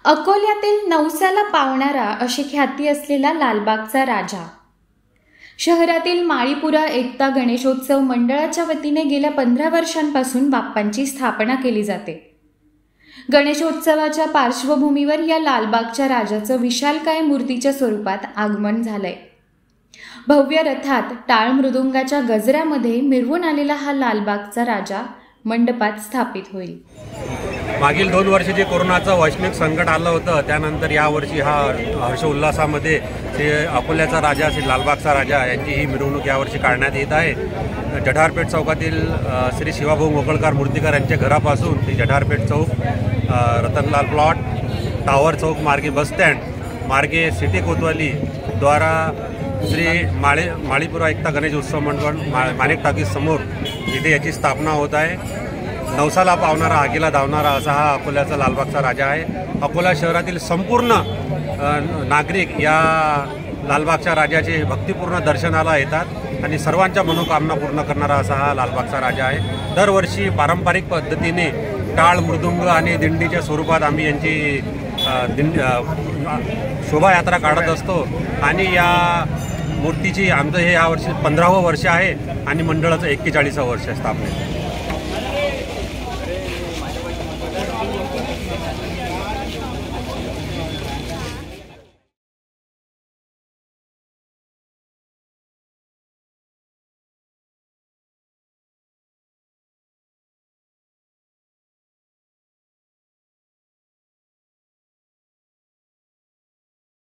अकोल्यातील नवसाला पावणारा अशी ख्याती असलेला लालबागचा राजा. शहरातील माळीपुरा एकता गणेशोत्सव मंडळाच्या वतीने गेल्या 15 वर्षांपासून बाप्पांची स्थापना केली जाते. गणेशोत्सवाच्या पार्श्वभूमीवर या लालबागच्या राजाचं विशालकाय मूर्तीच्या स्वरूपात आगमन झालंय. भव्य रथात टाळ मृदुंगाच्या गजऱ्यामध्ये मिरवून आलेला हा लालबागचा राजा मंडपात स्थापित होईल. मागील 2 वर्ष जे कोरोनाचं वैश्विक संकट आलं होतं, त्यानंतर यावर्षी हा हर्षोल्लासामध्ये ते अकोल्याचा राजा श्री लालबागचा राजा यांची ही मिरवणूक यावर्षी काढण्यात येत आहे. जठारपेठ चौकातील श्री शिवाभाऊ मोकळकर मूर्तिकार यांच्या घरापासून ते जठारपेठ चौक, रतनलाल प्लॉट, टावर चौक मार्गे बसस्टँड मार्गे सिटी कोतवाली द्वारा श्री माळीपुरा एकता गणेश उत्सव मंडळ माणिक टाकीज समोर इथे याची स्थापना होत आहे. नवसाला पावणारा आगीला धावणारा असा हा अकोल्याचा लालबागचा राजा आहे. अकोला शहरातील संपूर्ण नागरिक या लालबागच्या राजाचे भक्तिपूर्ण दर्शनाला येतात आणि सर्वांच्या मनोकामना पूर्ण करणारा असा हा लालबागचा राजा आहे. दरवर्षी पारंपरिक पद्धतीने टाळ मृदुंग आणि दिंडीच्या स्वरूपात आम्ही यांची शोभायात्रा काढत असतो आणि या मूर्तीची आमचं हे यावर्षी 15वं वर्ष आहे आणि मंडळाचं 41वं वर्ष स्थापनेत.